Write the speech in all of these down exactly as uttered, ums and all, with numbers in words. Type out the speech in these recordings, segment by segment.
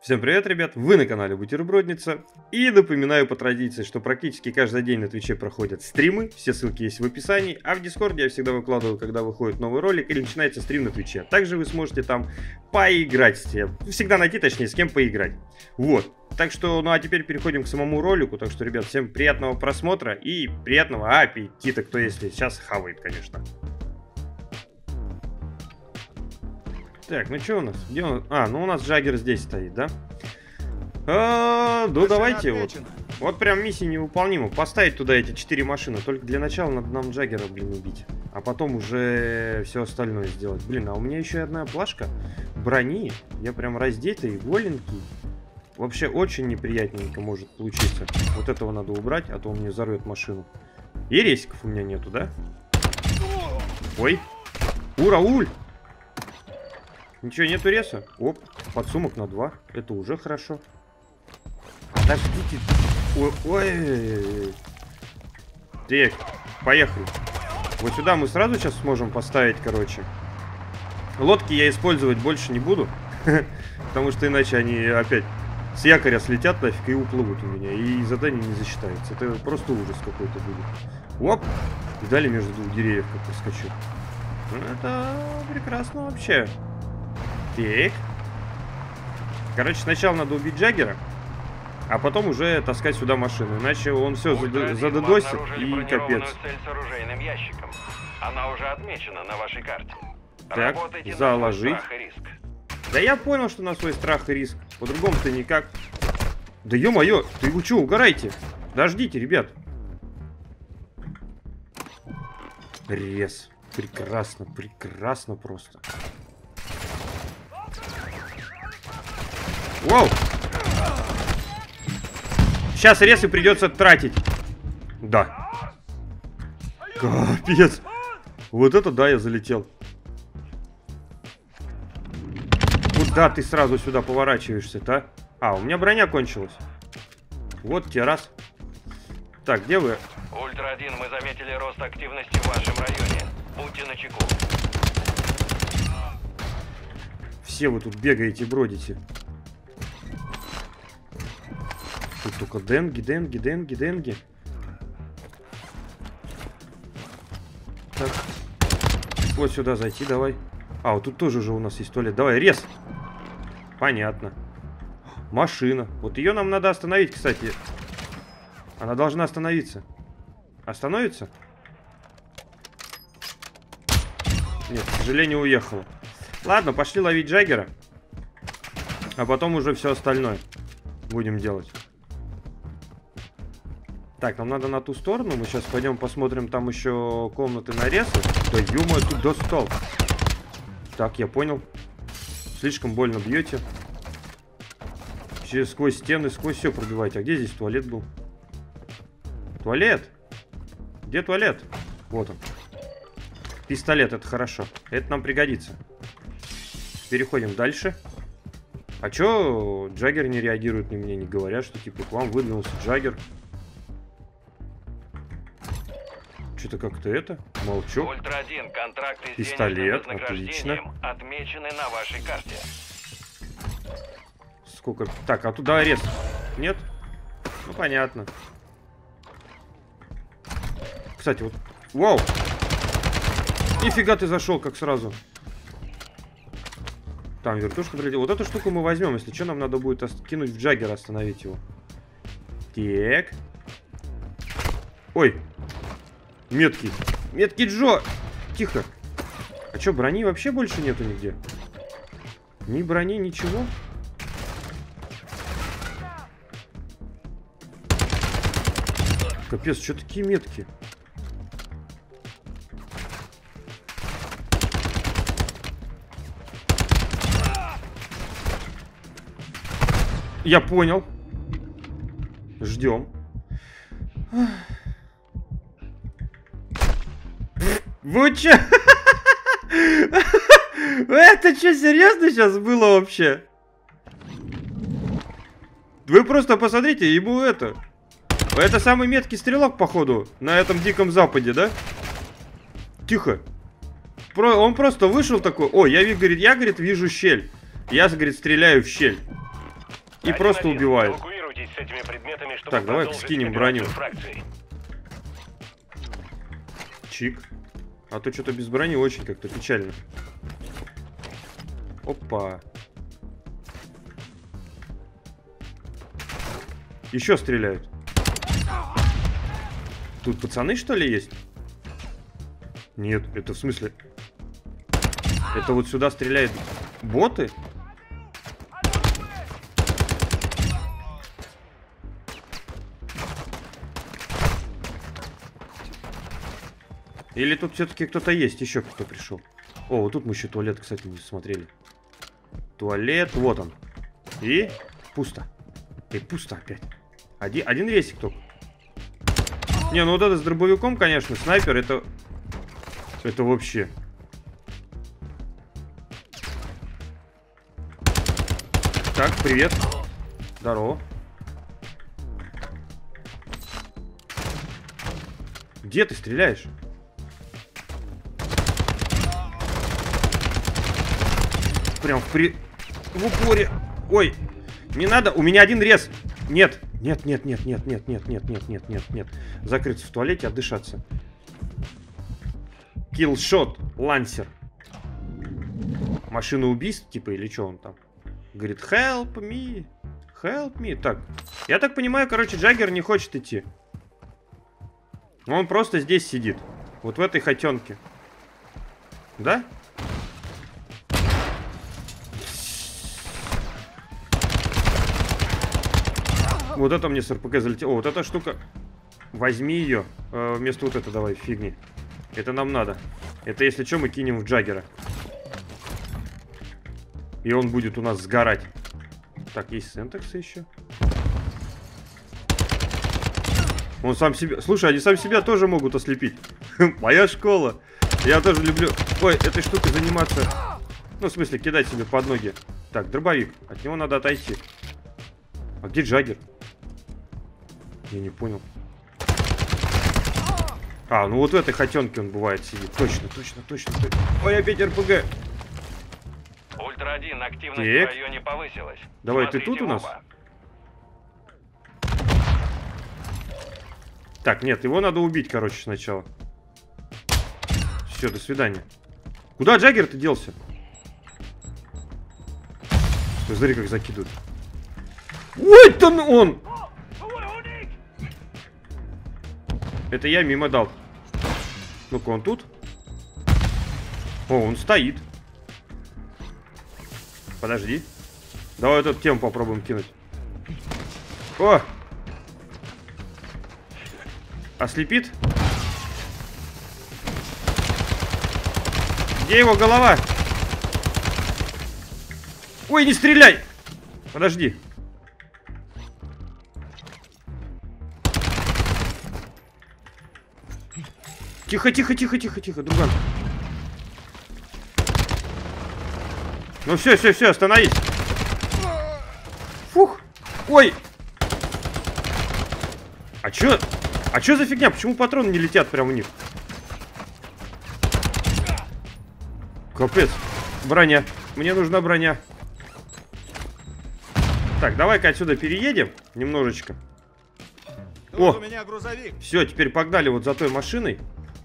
Всем привет, ребят! Вы на канале Бутербродница. И напоминаю по традиции, что практически каждый день на Твиче проходят стримы. Все ссылки есть в описании. А в Дискорде я всегда выкладываю, когда выходит новый ролик или начинается стрим на Твиче. Также вы сможете там поиграть. Всегда найти, точнее, с кем поиграть. Вот. Так что, ну а теперь переходим к самому ролику. Так что, ребят, всем приятного просмотра и приятного аппетита, кто если сейчас хавает, конечно. Так, ну что у нас? Где у нас? А, ну у нас Джаггер здесь стоит, да? А, ну давайте вот. Вот прям миссия невыполнима. Поставить туда эти четыре машины. Только для начала надо нам Джаггера, блин, убить. А потом уже все остальное сделать. Блин, а у меня еще одна плашка брони. Я прям раздетый, голенький. Вообще очень неприятненько может получиться. Вот этого надо убрать, а то он мне взорвет машину. И рейсиков у меня нету, да? Ой. Урауль! Ничего, нету реса? Оп, подсумок на два. Это уже хорошо. Подождите. Ой, ой. Так, поехали. Вот сюда мы сразу сейчас сможем поставить, короче. Лодки я использовать больше не буду. Потому что иначе они опять с якоря слетят нафиг и уплывут у меня. И задание не засчитается. Это просто ужас какой-то будет. Оп. И далее между двух деревьев как проскочу. Это прекрасно вообще. Так. Короче, сначала надо убить Джаггера, а потом уже таскать сюда машину. Иначе он все задодосит и капец. Цель с оружейным ящиком. Она уже отмечена на вашей карте. Так, заложить. Да я понял, что на свой страх и риск. По-другому-то никак. Да ё-моё, ты вы чё, угорайте? Дождите, ребят. Рез. Прекрасно, прекрасно просто. Воу! Сейчас ресы придется тратить. Да. Капец. Вот это да, я залетел. Куда ты сразу сюда поворачиваешься-то? А, у меня броня кончилась. Вот тебе раз. Так, где вы? Ультра один, мы заметили рост активности в вашем районе. Будьте начеку. Все вы тут бегаете, бродите. Тут только денги, денги, денги, денги. Так. Вот сюда зайти, давай. А, вот тут тоже уже у нас есть туалет. Давай, рез. Понятно. Машина. Вот ее нам надо остановить, кстати. Она должна остановиться. Остановится? Нет, к сожалению, уехала. Ладно, пошли ловить Джаггера. А потом уже все остальное будем делать. Так, нам надо на ту сторону. Мы сейчас пойдем посмотрим там еще комнаты на ресы. Да ё-моё, тут достал. Так, я понял. Слишком больно бьете. Через сквозь стены, сквозь все пробиваете. А где здесь туалет был? Туалет? Где туалет? Вот он. Пистолет, это хорошо. Это нам пригодится. Переходим дальше. А чё Джаггер не реагирует на меня, не говорят, что типа к вам выдвинулся Джаггер? Что-то как-то это. Молчу. Ультра один, контракты с пистолет, денежным вознаграждением отмечены на вашей карте. Сколько? Так, а туда арест. Нет? Ну, понятно. Кстати, вот... Вау! Нифига ты зашел, как сразу. Там вертушка прилетела. Вот эту штуку мы возьмем. Если что, нам надо будет кинуть в Джаггера, остановить его. Так. Ой. Меткий. Меткий Джо. Тихо. А что, брони вообще больше нету нигде? Ни брони, ничего. Капец, что такие метки? Я понял. Ждем. Вы че? Это что, серьезно сейчас было вообще? Вы просто посмотрите, ему это... Это самый меткий стрелок, походу, на этом Диком Западе, да? Тихо. Про... Он просто вышел такой... О, я, говорит, я, говорит, вижу щель. Я, говорит, стреляю в щель. и просто убивают. Эвакуируйтесь с этими предметами, чтобы Так, давай продолжить скинем броню. операцию фракции. Чик. А то что-то без брони очень как-то печально. Опа. Еще стреляют. Тут пацаны, что ли, есть? Нет, это в смысле... Это вот сюда стреляют боты? Или тут все-таки кто-то есть, еще кто пришел? О, вот тут мы еще туалет, кстати, не смотрели. Туалет, вот он. И пусто. И пусто опять. Один, один рейсик только. Не, ну вот это с дробовиком, конечно, снайпер, это... Это вообще... Так, привет. Здорово. Где ты стреляешь? Прям в при... в упоре. Ой, не надо, у меня один рез. Нет, нет, нет, нет, нет, нет, нет, нет, нет, нет, нет, нет. Закрыться в туалете, отдышаться. Киллшот, лансер. Машина убийств, типа, или что он там? Говорит, help me, help me. Так, я так понимаю, короче, Джаггер не хочет идти. Он просто здесь сидит. Вот в этой хотенке. Да? Вот это мне с РПГ залетело. О, вот эта штука. Возьми ее. Э, вместо вот этой давай фигни. Это нам надо. Это если что, мы кинем в Джаггера. И он будет у нас сгорать. Так, есть синтексы еще. Он сам себя... Слушай, они сам себя тоже могут ослепить. Моя школа. Я тоже люблю... Ой, этой штукой заниматься. Ну, в смысле, кидать себе под ноги. Так, дробовик. От него надо отойти. А где Джаггер? Я не понял. А, ну вот в этой хотенке он бывает сидит. Точно, точно, точно. точно. Ой, опять РПГ. Ультра один, активность Так. в районе повысилась. Давай, Смотрите ты тут у нас? оба. Так, нет, его надо убить, короче, сначала. Все, до свидания. Куда Джаггер-то делся? Стой, смотри, как закидывают. Ой, там он! Это я мимо дал. Ну-ка, он тут? О, он стоит. Подожди. Давай эту тему попробуем кинуть. О! Ослепит? Где его голова? Ой, не стреляй! Подожди. Тихо, тихо, тихо, тихо, тихо, друган. Ну все, все, все, остановись. Фух. Ой. А чё? А чё за фигня? Почему патроны не летят прямо в них? Капец. Броня. Мне нужна броня. Так, давай-ка отсюда переедем немножечко. О, у меня грузовик. Все, теперь погнали вот за той машиной.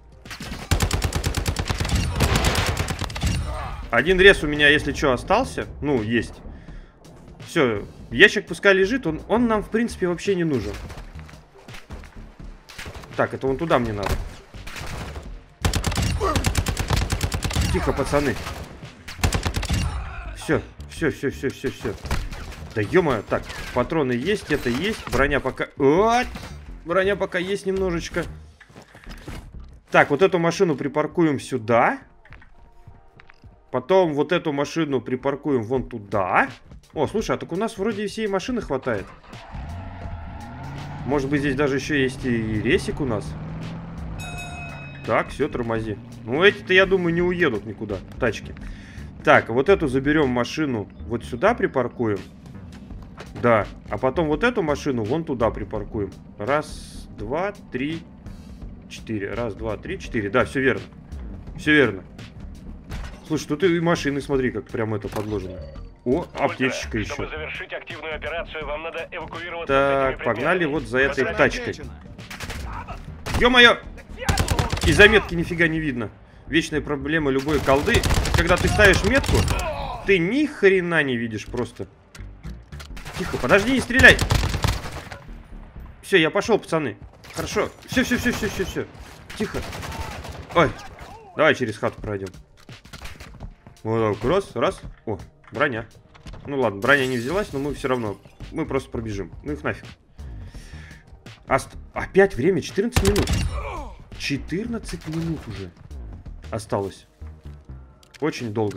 Один рез у меня, если что, остался. Ну, есть. Все, ящик пускай лежит. Он, он нам, в принципе, вообще не нужен. Так, это вон туда мне надо. Тихо, пацаны. Все, все, все, все, все, все. Да ё-моё. Так, патроны есть, это есть. Броня пока... О! Броня пока есть немножечко. Так, вот эту машину припаркуем сюда. Потом вот эту машину припаркуем вон туда. О, слушай, а так у нас вроде всей машины хватает. Может быть, здесь даже еще есть и ресик у нас. Так, все, тормози. Ну, эти-то, я думаю, не уедут никуда, тачки. Так, вот эту заберем машину, вот сюда припаркуем. Да, а потом вот эту машину вон туда припаркуем. Раз, два, три, четыре. Раз, два, три, четыре. Да, все верно. Все верно. Слушай, тут и машины, смотри, как прям это подложено. О, аптечка еще. Чтобы завершить активную операцию, вам надо эвакуироваться. Так, погнали вот за этой тачкой. Ё-моё! И заметки нифига не видно. Вечная проблема любой колды. Когда ты ставишь метку, ты ни хрена не видишь просто. Тихо, подожди, не стреляй. Все, я пошел, пацаны. Хорошо. Все, все, все, все, все, все. Тихо. Ой. Давай через хату пройдем. Вот так, раз, раз. О, броня. Ну ладно, броня не взялась, но мы все равно. Мы просто пробежим. Ну их нафиг. Ост... Опять время четырнадцать минут. четырнадцать минут уже осталось. Очень долго.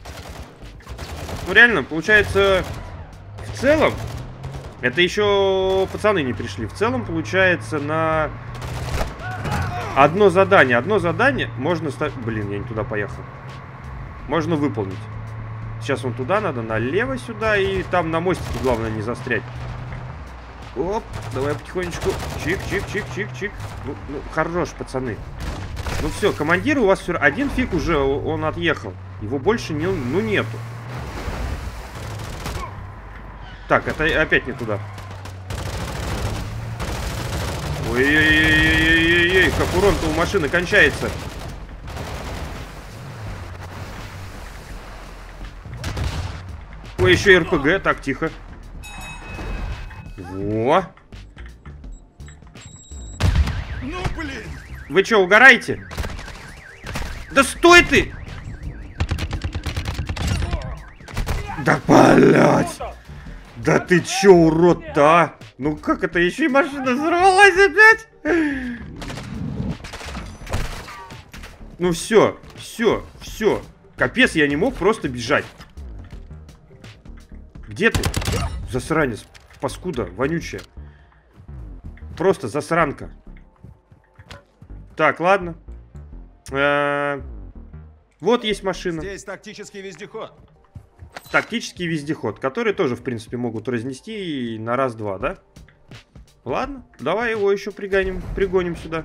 Ну реально, получается, в целом, это еще пацаны не пришли. В целом, получается, на одно задание. Одно задание можно ставить... Блин, я не туда поехал. Можно выполнить. Сейчас вон туда надо, налево сюда. И там на мостике главное не застрять. Оп, давай потихонечку. Чик, чик, чик, чик, чик. Ну, ну хорош, пацаны. Ну все, командир у вас все... Один фиг уже, он отъехал. Его больше не, ну, нету. Так, это опять не туда. Ой-ой-ой-ой-ой-ой, как урон-то у машины кончается. Ой, еще и РПГ. Так, тихо. Во. Ну, блин. Вы что, угораете? Да стой ты! Да, блядь! Да ты чё, урод-то, а? Ну как это, еще и машина взорвалась опять? Ну все, все, все. Капец, я не мог просто бежать. Где ты? Засранец, паскуда, вонючая. Просто засранка. Так, ладно. Э-э- вот есть машина. Здесь тактический вездеход. Тактический вездеход, который тоже, в принципе, могут разнести на раз-два, да? Ладно, давай его еще пригоним, пригоним сюда.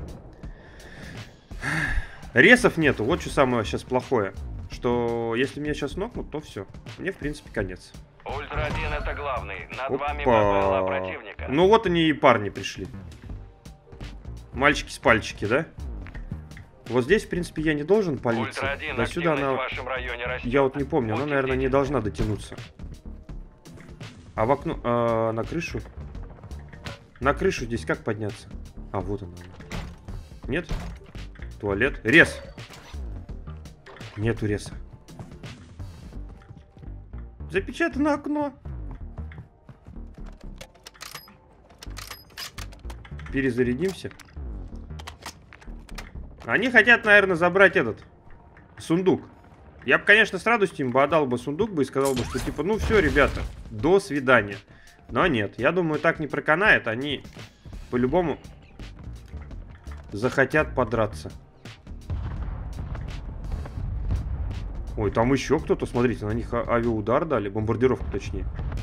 Ресов нету, вот что самое сейчас плохое. Что если меня сейчас нокнут, то все. Мне, в принципе, конец. Ультра один это главный. Над Опа. вами модела противника. Ну вот они и парни пришли. Мальчики с пальчики, да? Вот здесь, в принципе, я не должен палиться. Ультра один, До сюда она... в вашем районе растет. Я вот не помню, она, Будьте наверное, не бдительны. должна дотянуться. А в окно... а, на крышу? На крышу здесь как подняться? А, вот она. Нет? Туалет. Рез! Нету реза. Запечатано окно. Перезарядимся. Они хотят, наверное, забрать этот сундук. Я бы, конечно, с радостью им бы отдал бы сундук бы и сказал бы, что типа, ну все, ребята, до свидания. Но нет, я думаю, так не проканает. Они по-любому захотят подраться. Ой, там еще кто-то, смотрите, на них авиаудар дали, бомбардировку точнее.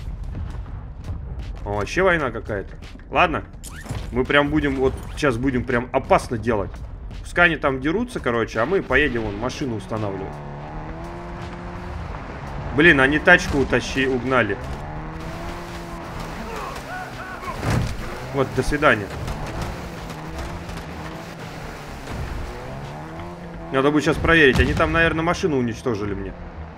О, вообще война какая-то. Ладно, мы прям будем, вот сейчас будем прям опасно делать. Пускай они там дерутся, короче, а мы поедем вон машину устанавливать. Блин, они тачку утащи, угнали. Вот, до свидания. Надо будет сейчас проверить. Они там, наверное, машину уничтожили мне.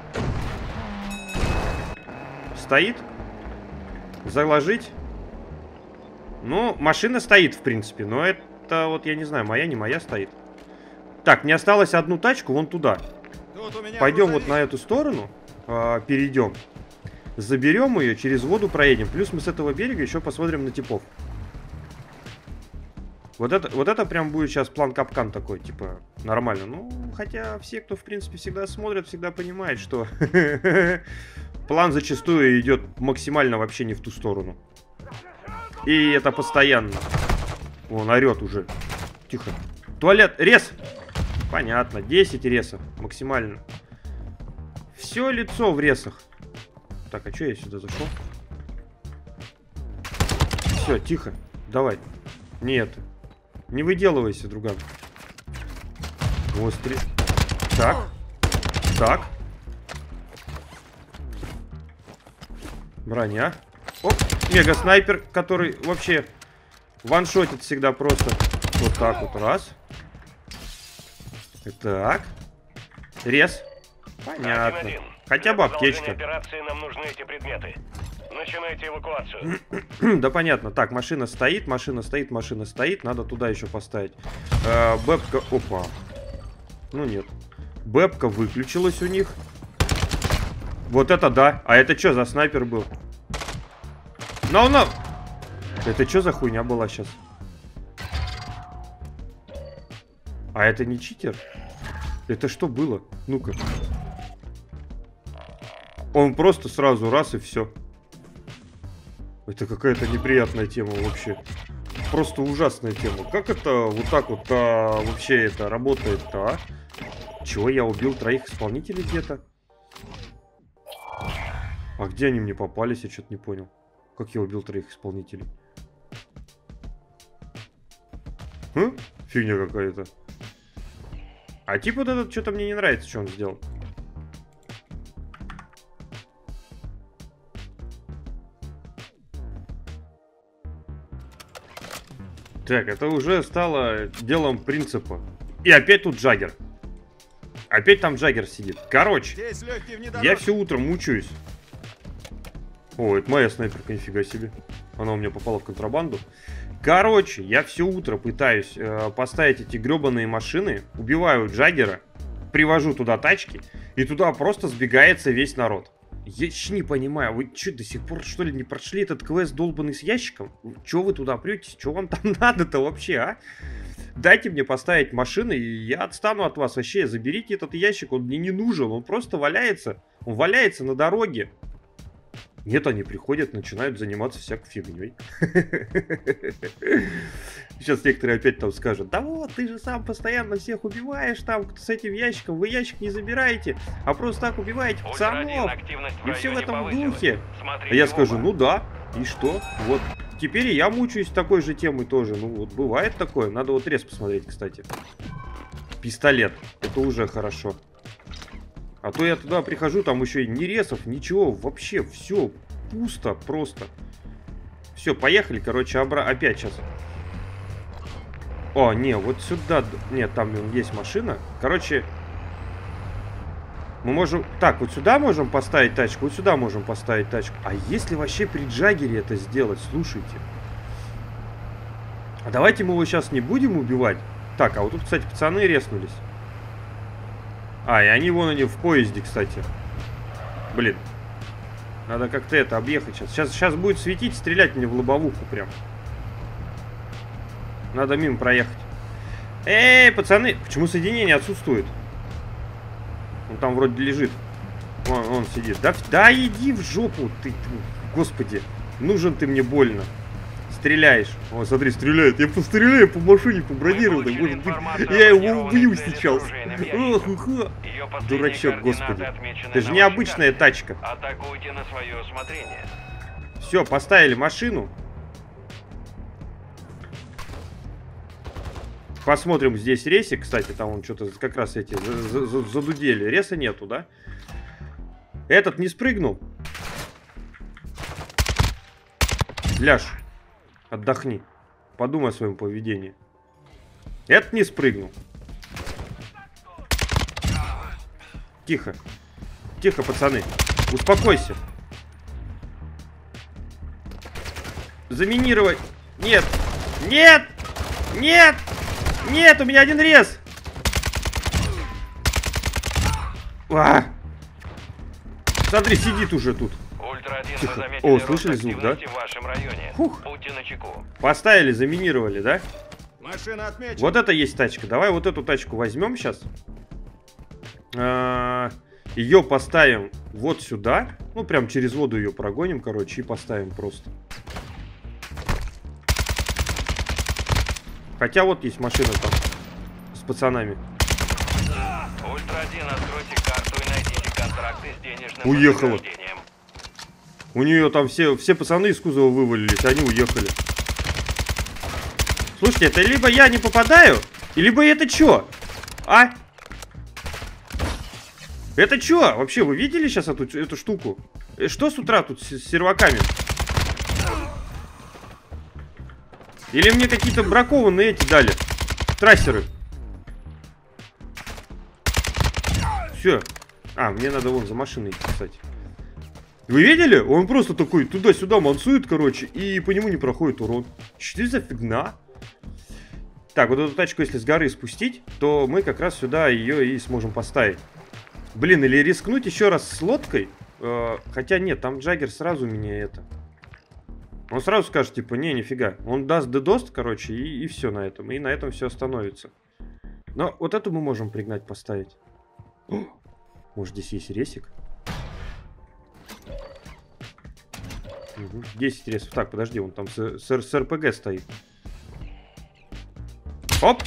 Стоит. Заложить. Ну, машина стоит, в принципе. Но это вот, я не знаю, моя, не моя стоит. Так, мне осталось одну тачку вон туда. Пойдем вот на эту сторону. Э, перейдем. Заберем ее, через воду проедем. Плюс мы с этого берега еще посмотрим на типов. Вот это, вот это прям будет сейчас план-капкан такой, типа, нормально. Ну, хотя все, кто, в принципе, всегда смотрят, всегда понимают, что план зачастую идет максимально вообще не в ту сторону. И это постоянно. Он орет уже. Тихо. Туалет. Рез. Понятно. десять ресов. Максимально. Все лицо в ресах. Так, а что я сюда зашел? Все, тихо. Давай. Нет. Не выделывайся, друган. Остри. Так. Так. Броня. Оп, мега-снайпер, который вообще ваншотит всегда просто. Вот так вот, раз. Так. Рез. Понятно. один. Хотя бы Для продолжения аптечка. операции нам нужны эти предметы. Начинайте эвакуацию. Да понятно. Так, машина стоит, машина стоит, машина стоит. Надо туда еще поставить. Э, бэпка... Опа. Ну нет. Бэпка выключилась у них. Вот это да. А это что за снайпер был? No, no. Это что за хуйня была сейчас? А это не читер? Это что было? Ну-ка. Он просто сразу раз и все. Это какая-то неприятная тема вообще. Просто ужасная тема. Как это вот так вот а, вообще это работает-то, а? Чего, я убил троих исполнителей где-то? А где они мне попались, я что-то не понял. Как я убил троих исполнителей? Хм? Фигня какая-то. А типа вот этот что-то мне не нравится, что он сделал. Так, это уже стало делом принципа. И опять тут Джаггер. Опять там Джаггер сидит. Короче, Здесь легкий внедорожник. я все утро мучаюсь. О, это моя снайперка, нифига себе. Она у меня попала в контрабанду. Короче, я все утро пытаюсь э, поставить эти гребаные машины. Убиваю Джаггера. Привожу туда тачки. И туда просто сбегается весь народ. Я еще не понимаю, вы что, до сих пор, что ли, не прошли этот квест долбанный с ящиком? Че вы туда претесь? Что вам там надо-то вообще, а? Дайте мне поставить машины, и я отстану от вас вообще. Заберите этот ящик, он мне не нужен. Он просто валяется. Он валяется на дороге. Нет, они приходят, начинают заниматься всякой фигней. Сейчас некоторые опять там скажут: да вот, ты же сам постоянно всех убиваешь там с этим ящиком. Вы ящик не забираете, а просто так убиваете пацанов. И все в этом духе. А я скажу: ну да, и что? Вот. Теперь и я мучаюсь такой же темой тоже. Ну вот бывает такое. Надо вот рез посмотреть, кстати. Пистолет. Это уже хорошо. А то я туда прихожу, там еще и ни резов, ничего, вообще все пусто просто. Все, поехали, короче, обра... опять сейчас. О, не, вот сюда, нет, там есть машина. Короче, мы можем, так, вот сюда можем поставить тачку, вот сюда можем поставить тачку. А если вообще при Джаггере это сделать, слушайте. А давайте мы его сейчас не будем убивать. Так, а вот тут, кстати, пацаны резнулись. А, и они вон они в поезде, кстати. Блин. Надо как-то это объехать сейчас. сейчас. Сейчас будет светить, стрелять мне в лобовуху прям. Надо мимо проехать. Эй, пацаны, почему соединение отсутствует? Он там вроде лежит. Вон, он сидит. Да, да иди в жопу, ты, ты, господи. Нужен ты мне больно. Стреляешь. О, смотри, стреляет. Я постреляю по машине, по бронированной. Может быть, я его убью сейчас. Дурачок, господи. Это же необычная тачка. Атакуйте на свое усмотрение. Все, поставили машину. Посмотрим здесь ресик. Кстати, там он что-то как раз эти задудели. Реса нету, да? Этот не спрыгнул. Ляж. Отдохни. Подумай о своем поведении. Этот не спрыгнул. Тихо. Тихо, пацаны. Успокойся. Заминировать. Нет. Нет. Нет. Нет, у меня один рез. А! Смотри, сидит уже тут. Тихо. О, слышали звук, да? В вашем районе. Фух. Будьте начеку. Поставили, заминировали, да? Машина отмечена. Вот это есть тачка. Давай вот эту тачку возьмем сейчас. Ее поставим вот сюда. Ну, прям через воду ее прогоним, короче, и поставим просто. Хотя вот есть машина там с пацанами. Ультра один, откройте карту и найдите контракты с денежным Уехала. вознаграждением. У нее там все, все пацаны из кузова вывалились, они уехали. Слушайте, это либо я не попадаю, либо это что? А? Это что? Вообще, вы видели сейчас эту, эту штуку? Э, Что с утра тут с, с серваками? Или мне какие-то бракованные эти дали? Трассеры. Все. А, мне надо вон за машиной идти, кстати. Вы видели? Он просто такой туда-сюда мансует, короче, и по нему не проходит урон. Что за фигня? Так, вот эту тачку, если с горы спустить, то мы как раз сюда ее и сможем поставить. Блин, или рискнуть еще раз с лодкой? Э, хотя нет, там Джаггер сразу меня это... Он сразу скажет, типа, не, нифига. Он даст дедост, короче, и, и все на этом. И на этом все остановится. Но вот эту мы можем пригнать, поставить. О, может, здесь есть ресик? Угу. десять ресов. Так, подожди, он там с, с, с РПГ стоит. Оп!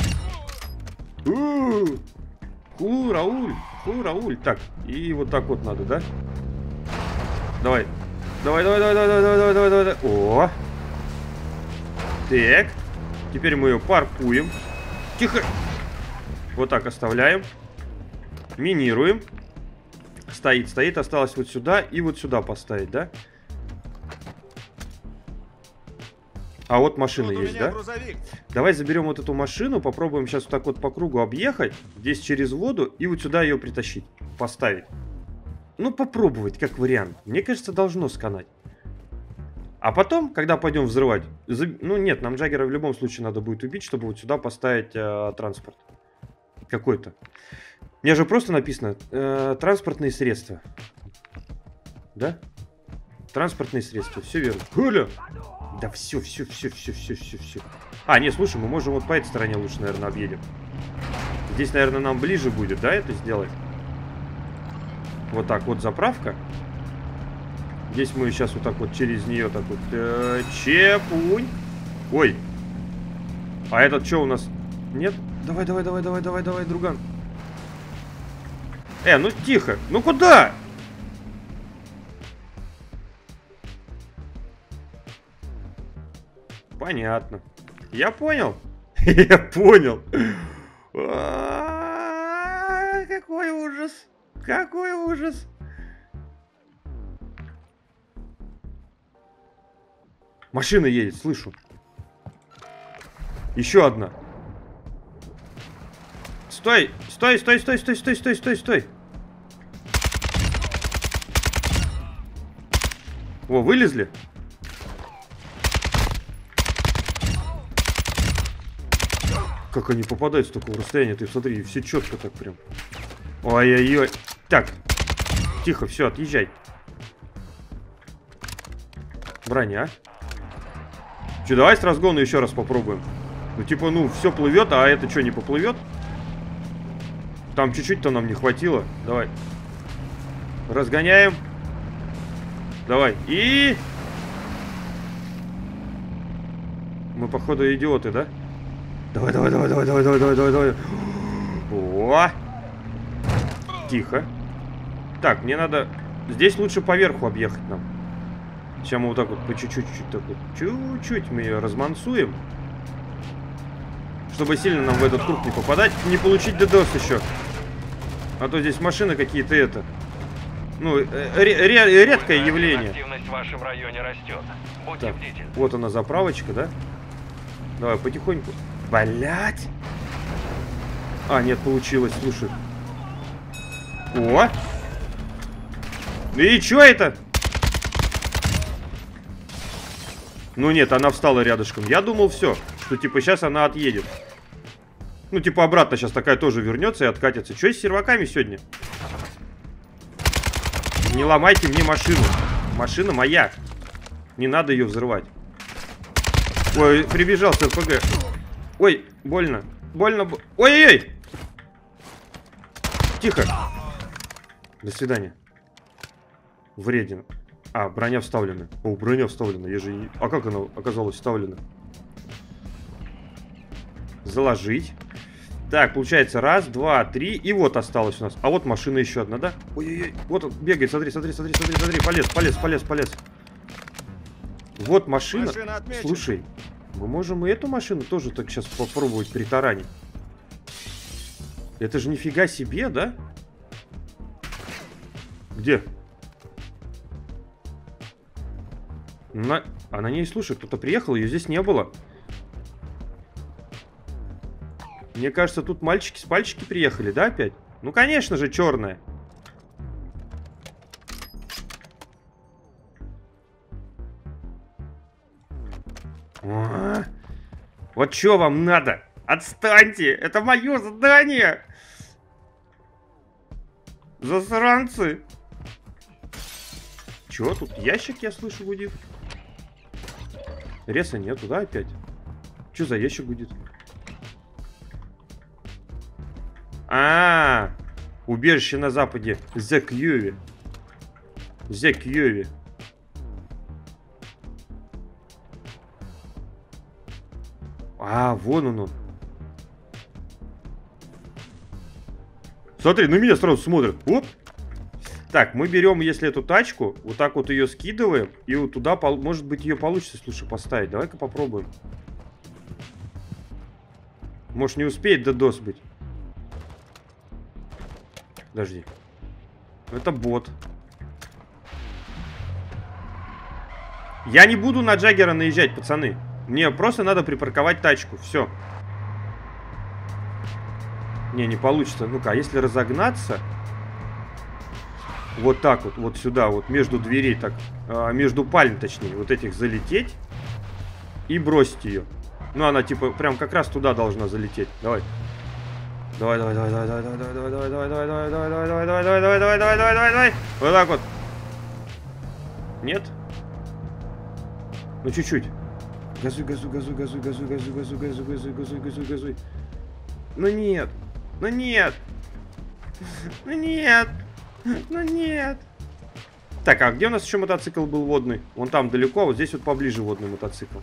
Ху, Рауль! Ху, Рауль! Так, и вот так вот надо, да? Давай. Давай, давай, давай, давай, давай, давай, давай, давай. О! Так. Теперь мы ее паркуем. Тихо! Вот так оставляем. Минируем. Стоит, стоит. Осталось вот сюда и вот сюда поставить, да? А вот машина Тут есть, да? грузовик. Давай заберем вот эту машину, попробуем сейчас вот так вот по кругу объехать, здесь через воду, и вот сюда ее притащить, поставить. Ну, попробовать, как вариант. Мне кажется, должно сканать. А потом, когда пойдем взрывать... За... Ну, нет, нам Джаггера в любом случае надо будет убить, чтобы вот сюда поставить э, транспорт. Какой-то. У меня же просто написано э, транспортные средства. Да? Транспортные средства, все верно. Хуля! Да все, все, все, все, все, все, все. А, не, слушай, мы можем вот по этой стороне лучше, наверное, объедем. Здесь, наверное, нам ближе будет, да, это сделать? Вот так вот заправка. Здесь мы сейчас вот так вот через нее так вот э, чепунь. Ой. А этот что у нас? Нет? Давай, давай, давай, давай, давай, давай, друган. Э, ну тихо. Ну куда? Понятно. Я понял. Я понял. Какой ужас. Какой ужас. Машина едет, слышу. Еще одна. Стой, стой, стой, стой, стой, стой, стой, стой, стой. О, вылезли. Как они попадают с такого расстояния, ты смотри, все четко так прям. Ой-ой-ой. Так, тихо, все, отъезжай. Броня. Че, давай с разгона еще раз попробуем. Ну, типа, ну, все плывет, а это что, не поплывет? Там чуть-чуть-то нам не хватило. Давай. Разгоняем. Давай. И... Мы, походу, идиоты, да? Давай, давай, давай, давай, давай, давай, давай, давай, давай. О! Тихо. Так, мне надо... Здесь лучше поверху объехать нам. Сейчас мы вот так вот по чуть-чуть, так вот, чуть-чуть мы ее размансуем. Чтобы сильно нам в этот круг не попадать. Не получить дедос еще. А то здесь машины какие-то это... Ну, редкое явление. Активность в вашем районе растет. Будьте Так, бдительны. вот она заправочка, да? Давай, потихоньку. Блять! А, нет, получилось, слушай. О! И чё это? Ну нет, она встала рядышком. Я думал, все, что типа сейчас она отъедет. Ну, типа обратно сейчас такая тоже вернется и откатится. Что с серваками сегодня? Не ломайте мне машину. Машина моя. Не надо ее взрывать. Ой, прибежал с РПГ. Ой, больно. Больно. Ой-ой-ой. Тихо. До свидания. Вреден. А, броня вставлена. О, броня вставлена. Я же... не- А как она оказалась вставлена? Заложить. Так, получается раз, два, три. И вот осталось у нас. А вот машина еще одна, да? Ой-ой-ой. Вот он бегает. Смотри, смотри, смотри, смотри, смотри. Полез, полез, полез, полез. Вот машина. Машина отмечена. Слушай, мы можем и эту машину тоже так сейчас попробовать притаранить. Это же нифига себе, да? Где? На... А на ней, слушай, кто-то приехал, ее здесь не было. Мне кажется, тут мальчики с пальчики приехали, да, опять? Ну, конечно же, черная. А-а-а. Вот что вам надо? Отстаньте! Это мое задание! Засранцы! Чё, тут ящик, я слышу, гудит? Реса нету, да, опять? Чё за ящик гудит? А, -а, -а, убежище на западе. The Кьюви. The Кьюви. А, вон он он. Смотри, на меня сразу смотрят. Оп. Так, мы берем, если эту тачку, вот так вот ее скидываем, и вот туда, может быть, ее получится, слушай, поставить. Давай-ка попробуем. Может, не успеет додос быть. Подожди. Это бот. Я не буду на Джаггера наезжать, пацаны. Мне просто надо припарковать тачку. Все. Не, не получится. Ну-ка, а если разогнаться... Вот так вот, вот сюда, вот между дверей, так, а, между пальм, точнее, вот этих залететь и бросить ее. Ну, она типа прям как раз туда должна залететь. Давай. Давай, давай, давай, давай, давай, давай, давай, давай, давай, давай, давай, давай, давай, давай, давай, давай, давай, давай, давай, давай. Вот так вот. Нет? Ну, чуть-чуть. Газуй, газуй, газуй, газуй, газуй, газуй, газуй, газуй, газуй, газуй, газуй, газуй. Ну нет. Ну нет. Ну нет. Ну нет. Так, а где у нас еще мотоцикл был водный? Вон там далеко, вот здесь вот поближе водный мотоцикл.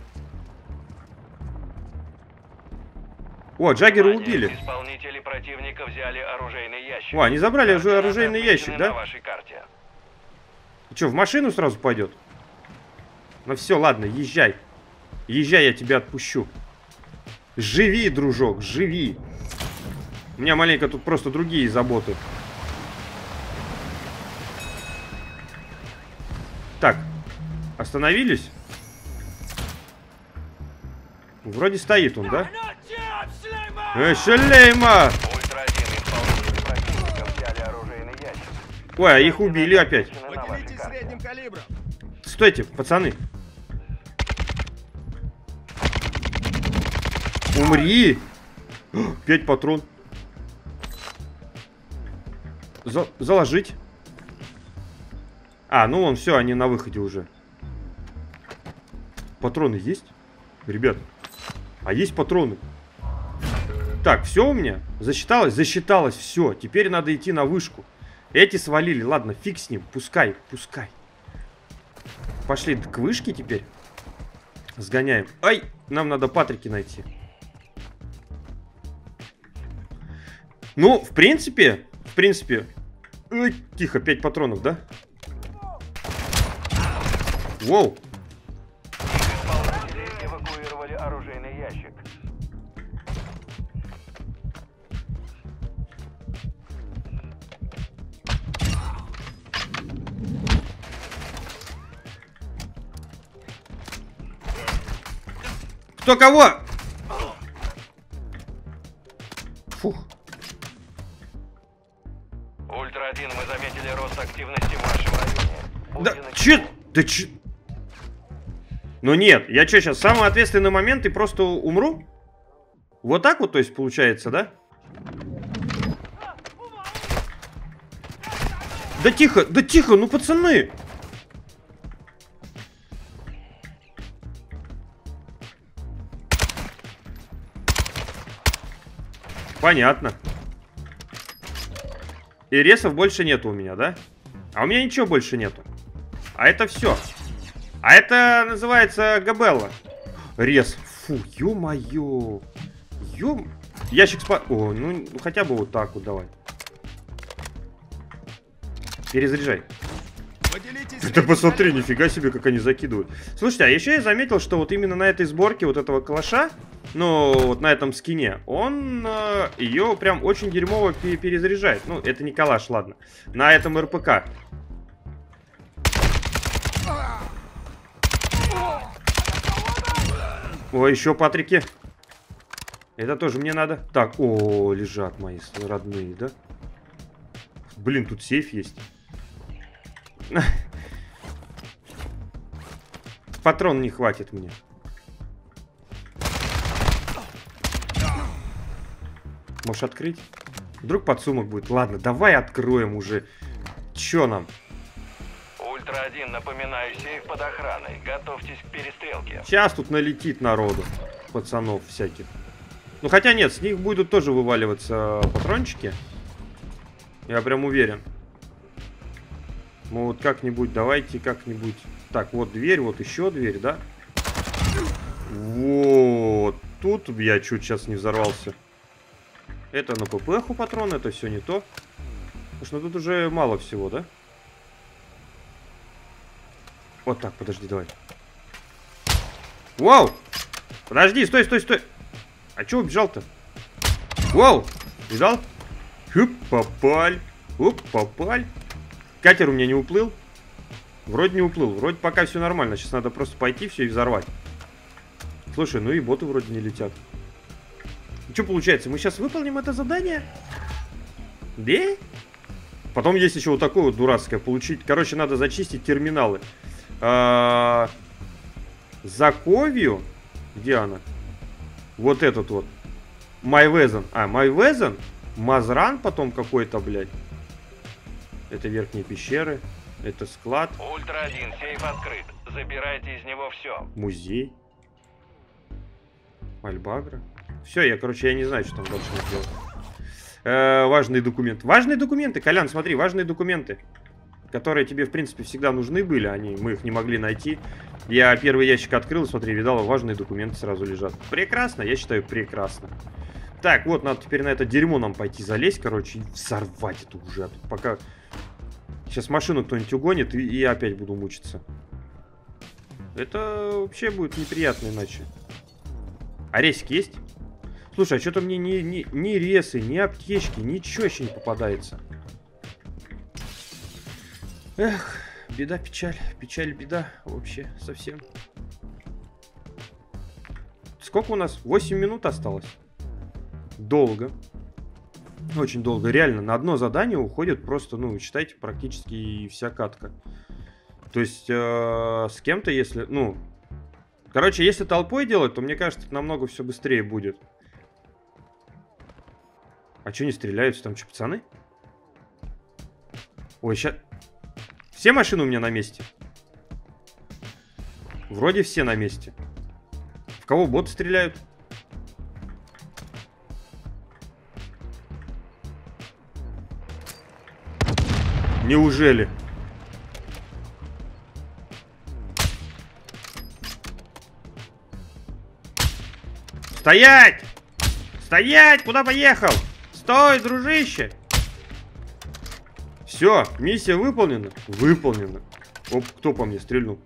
О, Джаггера убили. Исполнители противника взяли оружейный ящик. О, они забрали уже оружейный ящик, да? На вашей карте. Что, в машину сразу пойдет? Ну все, ладно, езжай. Езжай, я тебя отпущу. Живи, дружок, живи. У меня маленько тут просто другие заботы. Так, остановились? Вроде стоит он, да? Эй, Шелейма! Ультра один, исполнители противника взяли оружейный ящик. Ой, а их убили опять. Поделитесь средним калибром. Стойте, пацаны. Умри! Пять патрон. За заложить. А, ну вон, все, они на выходе уже. Патроны есть? Ребят, а есть патроны? Так, все у меня? Засчиталось? Засчиталось, все. Теперь надо идти на вышку. Эти свалили, ладно, фиг с ним. Пускай, пускай. Пошли к вышке теперь. Сгоняем. Ай, нам надо Патрики найти. Ну, в принципе, в принципе... Ой, тихо, пять патронов, да? Воу. Исполнители эвакуировали оружейный ящик. Кто кого? Фух. Ультра один, мы заметили рост активности в вашем районе. Да, Будьте че? начеку. Да че? Ну нет, я что, сейчас самый ответственный момент и просто умру? Вот так вот, то есть, получается, да? Да тихо, да тихо, ну пацаны! Понятно. И ресов больше нету у меня, да? А у меня ничего больше нету. А это все. А это называется Габелла. Рез. Фу, ё-моё. Ё... Ящик спа... О, ну хотя бы вот так вот давай. Перезаряжай. Ты посмотри, нифига себе, как они закидывают. Слушайте, а еще я заметил, что вот именно на этой сборке вот этого калаша, ну, вот на этом скине, он э, ее прям очень дерьмово перезаряжает. Ну, это не калаш, ладно. На этом РПК. О, еще Патрики. Это тоже мне надо. Так, о, лежат мои родные, да? Блин, тут сейф есть. Патрон не хватит мне. Можешь открыть? Вдруг подсумок будет. Ладно, давай откроем уже. Чё нам? Ультра один, напоминаю, сейф под охраной. Готовьтесь к перестрелке. Сейчас тут налетит народу. Пацанов всяких. Ну хотя нет, с них будут тоже вываливаться патрончики. Я прям уверен. Ну вот как-нибудь, давайте как-нибудь. Так, вот дверь, вот еще дверь, да? Вот. Тут я чуть сейчас не взорвался. Это на ППХу патрон, это все не то. Потому что тут уже мало всего, да? Вот так, подожди, давай. Вау! Подожди, стой, стой, стой. А чего убежал-то? Вау! Видал? Хуп, попаль. Хуп, попаль. Катер у меня не уплыл. Вроде не уплыл. Вроде пока все нормально. Сейчас надо просто пойти все и взорвать. Слушай, ну и боты вроде не летят. Что получается? Мы сейчас выполним это задание? Да? Потом есть еще вот такое вот дурацкое. Получить. Короче, надо зачистить терминалы. А... Заковью. Где она? Вот этот вот. Майвезен. А, Майвезен. Мазран потом какой-то, блядь. Это верхние пещеры. Это склад. Ультра один, сейф открыт. Забирайте из него все. Музей. Альбагра. Все, я, короче, я не знаю, что там дальше делать. Э, важные документы. Важные документы, Колян, смотри, важные документы. Которые тебе, в принципе, всегда нужны были. Они, мы их не могли найти. Я первый ящик открыл, смотри, видал, важные документы сразу лежат. Прекрасно, я считаю, прекрасно. Так, вот, надо теперь на это дерьмо нам пойти залезть, короче, и взорвать это уже. А тут пока... Сейчас машину кто-нибудь угонит, и, и опять буду мучиться. Это вообще будет неприятно иначе. А ресик есть? Слушай, а что-то мне ни, ни, ни ресы, ни аптечки, ничего еще не попадается. Эх, беда, печаль. Печаль, беда. Вообще, совсем. Сколько у нас? восемь минут осталось. Долго. Очень долго. Реально, на одно задание уходит просто, ну, считайте, практически вся катка. То есть, э, с кем-то, если, ну... Короче, если толпой делать, то, мне кажется, это намного все быстрее будет. А что не стреляются? Там что, пацаны? Ой, сейчас... Все машины у меня на месте? Вроде все на месте. В кого боты стреляют? Неужели? Стоять! Стоять! Куда поехал? Стой, дружище! Все, миссия выполнена? Выполнена. Оп, кто по мне стрельнул?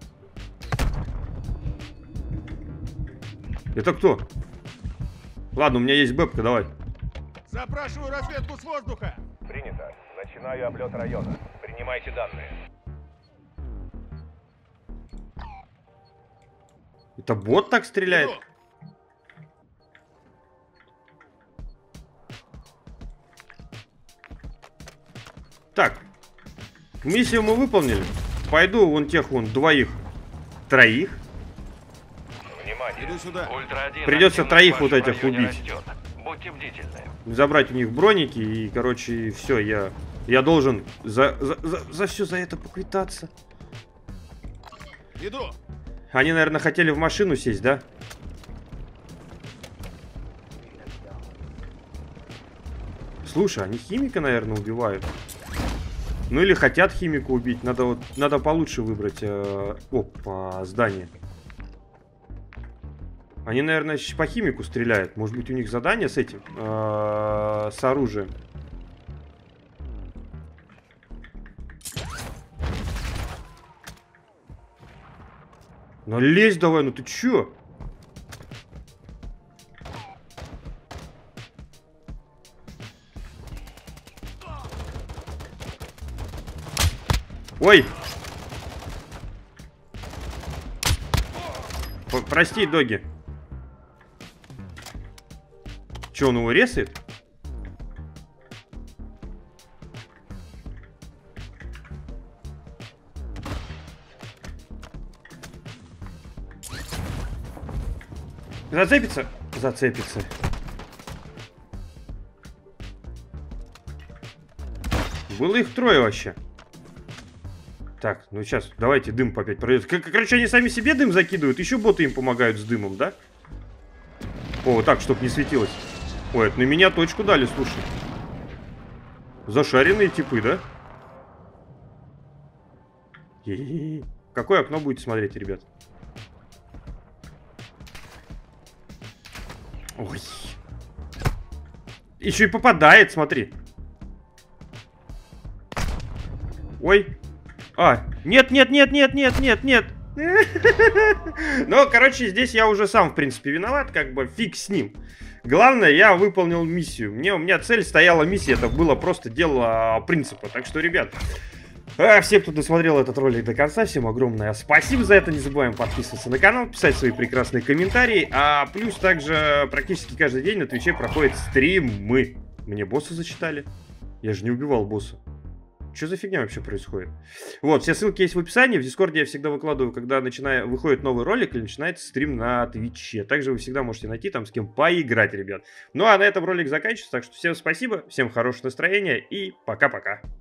Это кто? Ладно, у меня есть бэбка, давай. Запрашиваю разведку с воздуха. Принято. Начинаю облет района. Принимайте данные. Это бот так стреляет? Иду. Так. Миссию мы выполнили. Пойду вон тех вон двоих. Троих. Внимание. Иду сюда. Ультра один, Придется активность троих в вот вашем этих районе убить. растет. Будьте бдительны. Забрать у них броники и, короче, все, я, я должен за, за, за, за все за это поквитаться. Иду. Они, наверное, хотели в машину сесть, да? Слушай, они химика, наверное, убивают. Ну или хотят химика убить. Надо вот, надо получше выбрать. Э, опа, здание. Они, наверное, по химику стреляют. Может быть, у них задание с этим? Э, с оружием. Ну лезь давай, ну ты чё? Ой! П- Прости, доги. Че, он его резает? Зацепится? Зацепится. Было их трое вообще. Так, ну сейчас, давайте дым по пять пройдет. Короче, они сами себе дым закидывают, еще боты им помогают с дымом, да? О, вот так, чтобы не светилось. Ой, это на меня точку дали, слушай. Зашаренные типы, да? Е-е-е. Какое окно будете смотреть, ребят? Ой. Еще и попадает, смотри. Ой. А, нет, нет, нет, нет, нет, нет, нет. Ну, короче, здесь я уже сам, в принципе, виноват, как бы фиг с ним. Главное, я выполнил миссию. Мне, у меня цель стояла миссия, это было просто дело принципа. Так что, ребят, все, кто досмотрел этот ролик до конца, всем огромное спасибо за это. Не забываем подписываться на канал, писать свои прекрасные комментарии. А плюс также практически каждый день на Твиче проходят стримы. Мне босса зачитали. Я же не убивал босса. Что за фигня вообще происходит? Вот, все ссылки есть в описании. В Дискорде я всегда выкладываю, когда начиная, выходит новый ролик или начинается стрим на Твиче. Также вы всегда можете найти там с кем поиграть, ребят. Ну а на этом ролик заканчивается. Так что всем спасибо, всем хорошего настроения и пока-пока.